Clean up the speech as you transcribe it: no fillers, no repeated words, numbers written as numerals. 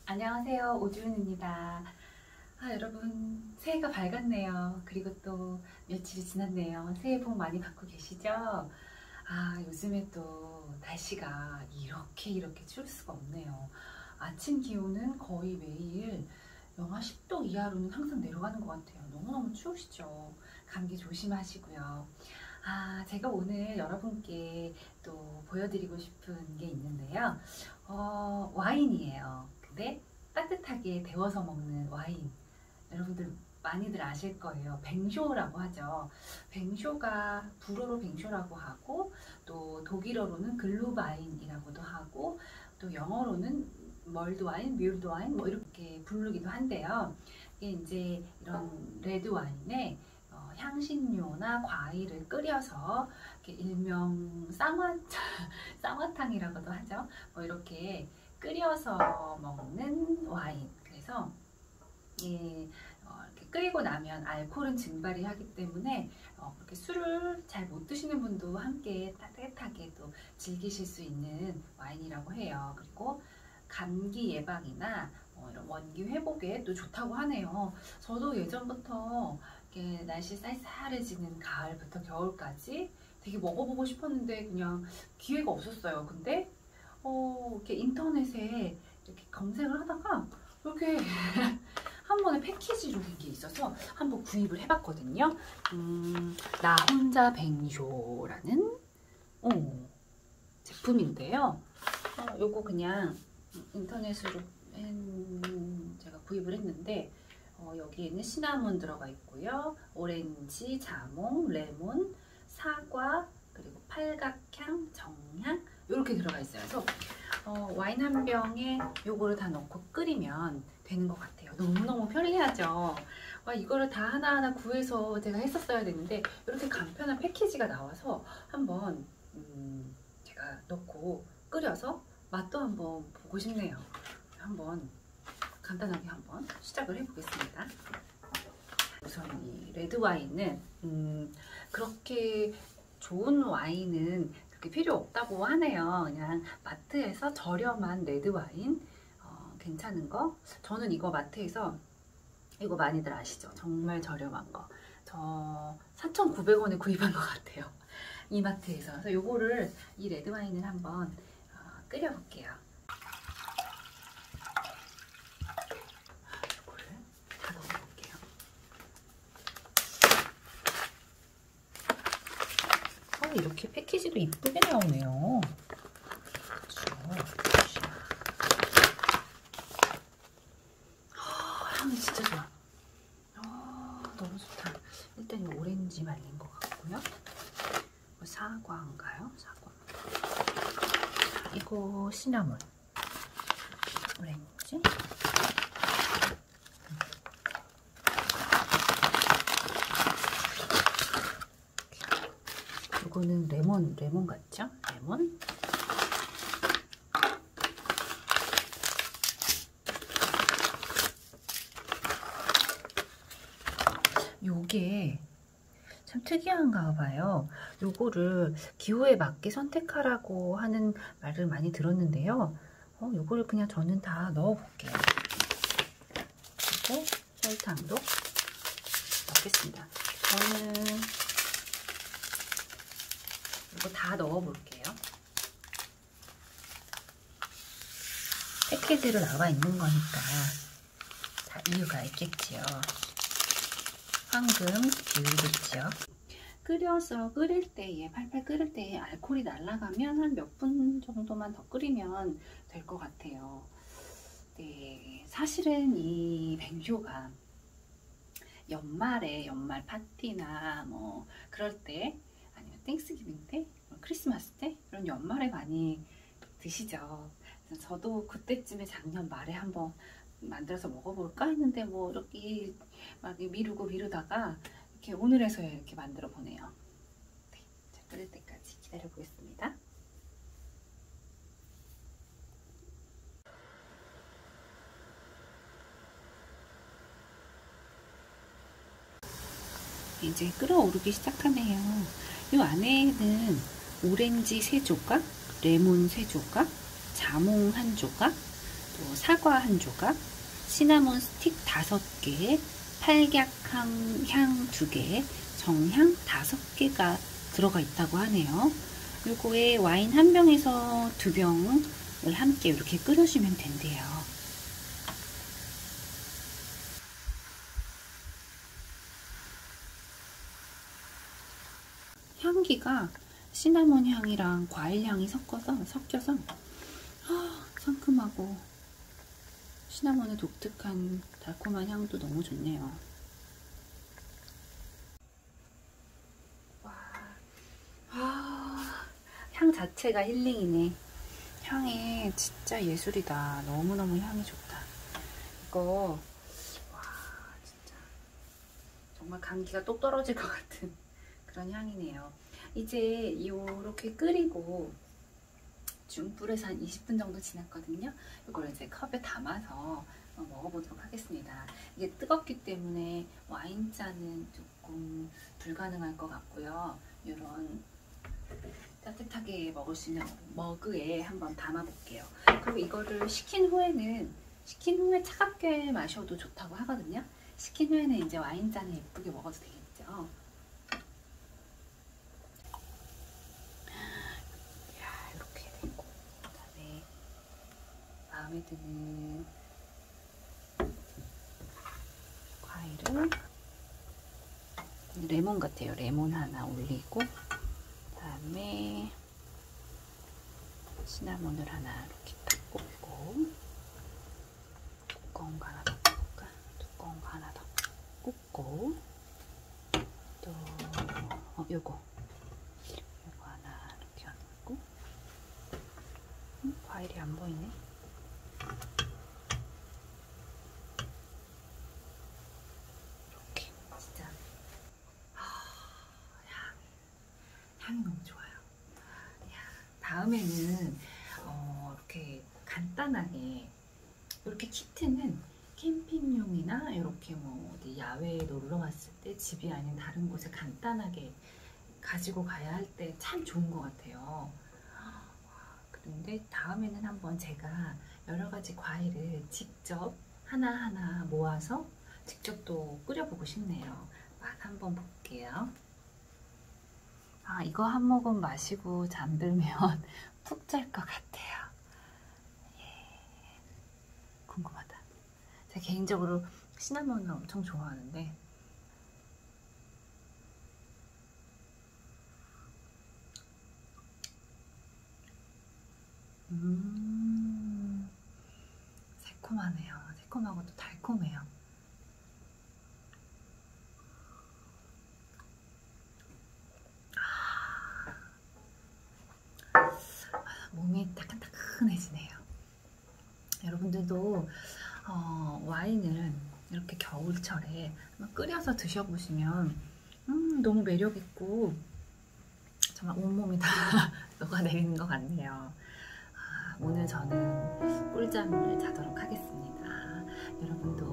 안녕하세요. 오주은입니다. 여러분 새해가 밝았네요. 그리고 또 며칠이 지났네요. 새해 복 많이 받고 계시죠? 요즘에 또 날씨가 이렇게 추울 수가 없네요. 아침 기온은 거의 매일 영하 10도 이하로는 항상 내려가는 것 같아요. 너무너무 추우시죠? 감기 조심하시고요. 제가 오늘 여러분께 또 보여드리고 싶은 게 있는데요. 와인이에요. 근데 따뜻하게 데워서 먹는 와인. 여러분들 많이들 아실 거예요. 뱅쇼라고 하죠. 뱅쇼가 불어로 뱅쇼라고 하고, 또 독일어로는 글루바인이라고도 하고, 또 영어로는 멀드와인, 뮬드와인 뭐 이렇게 부르기도 한데요. 이게 이제 이런 레드와인에 향신료나 과일을 끓여서 일명 쌍화탕이라고도 하죠. 뭐 이렇게 끓여서 먹는 와인. 그래서 이렇게 끓이고 나면 알코올은 증발이 하기 때문에 그렇게 술을 잘 못 드시는 분도 함께 따뜻하게 또 즐기실 수 있는 와인이라고 해요. 그리고 감기 예방이나 이런 원기 회복에 또 좋다고 하네요. 저도 예전부터 이렇게 날씨 쌀쌀해지는 가을부터 겨울까지 되게 먹어보고 싶었는데 그냥 기회가 없었어요. 근데 이렇게 인터넷에 이렇게 검색을 하다가 이렇게 한 번에 패키지로 된 게 있어서 한번 구입을 해봤거든요. 나 혼자 뱅쇼라는 제품인데요. 요거 그냥 인터넷으로 제가 구입을 했는데 여기에는 시나몬 들어가 있고요. 오렌지, 자몽, 레몬, 사과, 그리고 팔각향, 정향 이렇게 들어가 있어요. 그래서 와인 한 병에 요거를 다 넣고 끓이면 되는 것 같아요. 너무너무 편리하죠. 이거를 다 하나하나 구해서 제가 했었어야 되는데 이렇게 간편한 패키지가 나와서 한번 제가 넣고 끓여서 맛도 한번 보고 싶네요. 한번 간단하게 한번 시작을 해보겠습니다. 우선 이 레드 와인은 그렇게 좋은 와인은 그렇게 필요 없다고 하네요. 그냥 마트에서 저렴한 레드 와인 괜찮은 거. 저는 이거 마트에서 이거 많이들 아시죠? 정말 저렴한 거. 저 4,900원에 구입한 것 같아요. 이마트에서. 그래서 요거를 이 레드 와인을 한번 끓여볼게요. 요거를 다 넣어볼게요. 이렇게 패키지도 이쁘게 나오네요. 그렇죠. 향이 진짜 좋아. 너무 좋다. 일단 이 오렌지 말린 것 같고요. 사과인가요? 사과. 이거 시나몬. 오렌지. 이거는 레몬 같죠? 레몬. 요게 참 특이한가 봐요. 요거를 기호에 맞게 선택하라고 하는 말을 많이 들었는데요. 요거를 그냥 저는 다 넣어 볼게요. 그리고 설탕도 넣겠습니다. 저는 이거 다 넣어 볼게요. 패키지로 나와 있는 거니까 다 이유가 있겠지요. 황금 비율이죠. 끓여서 끓일 때에 팔팔 끓일 때에 알코올이 날아가면 한 몇 분 정도만 더 끓이면 될 것 같아요. 네, 사실은 이 뱅쇼가 연말 파티나 뭐 그럴 때 아니면 땡스기빙 때, 크리스마스 때 이런 연말에 많이 드시죠. 저도 그때쯤에 작년 말에 한번 만들어서 먹어볼까 했는데 뭐 이렇게 막 미루다가 이렇게 오늘에서야 이렇게 만들어 보네요. 네, 자, 끓을 때까지 기다려 보겠습니다. 이제 끓어오르기 시작하네요. 이 안에는 오렌지 3조각, 레몬 3조각, 자몽 1조각, 그리고 사과 한 조각, 시나몬 스틱 5개, 팔각향 향 2개, 정향 5개가 들어가 있다고 하네요. 요거에 와인 한 병에서 2병을 함께 이렇게 끓여주면 된대요. 향기가 시나몬 향이랑 과일 향이 섞여서 상큼하고 시나몬의 독특한 달콤한 향도 너무 좋네요. 향 자체가 힐링이네. 향이 진짜 예술이다. 너무너무 향이 좋다. 이거 와 진짜 정말 감기가 똑 떨어질 것 같은 그런 향이네요. 이제 이렇게 끓이고 중불에서 한 20분 정도 지났거든요. 이걸 이제 컵에 담아서 먹어보도록 하겠습니다. 이게 뜨겁기 때문에 와인잔은 조금 불가능할 것 같고요. 이런 따뜻하게 먹을 수 있는 머그에 한번 담아 볼게요. 그리고 이거를 식힌 후에 차갑게 마셔도 좋다고 하거든요. 식힌 후에는 이제 와인잔에 예쁘게 먹어도 되겠죠. 이렇게 되고, 그다음에 마음에 드는 과일은 레몬 같아요. 레몬 하나 올리고, 그다음에 시나몬을 하나 이렇게 딱 꽂고, 두꺼운 거 하나 더 꽂을까? 두꺼운 거 하나 더 꽂고, 또 요거 하나 이렇게 얹고, 과일이 안 보이네. 이렇게 진짜 향이 너무 좋아요. 다음에는 이렇게 간단하게 이렇게 키트는 캠핑용이나 이렇게 뭐 어디 야외에 놀러 왔을 때 집이 아닌 다른 곳에 간단하게 가지고 가야 할 때 참 좋은 것 같아요. 그런데 다음에는 한번 제가 여러 가지 과일을 직접 하나하나 모아서 직접 또 끓여보고 싶네요. 맛 한번 볼게요. 이거 한 모금 마시고 잠들면 푹 잘 것 같아요. 궁금하다. 제가 개인적으로 시나몬을 엄청 좋아하는데 새콤하네요. 새콤하고 또 달콤해요. 몸이 따끈따끈해지네요. 여러분들도 와인을 이렇게 겨울철에 끓여서 드셔보시면 너무 매력있고 정말 온몸이 다 녹아내리는 것 같네요. 오늘 저는 꿀잠을 자도록 하겠습니다. 여러분도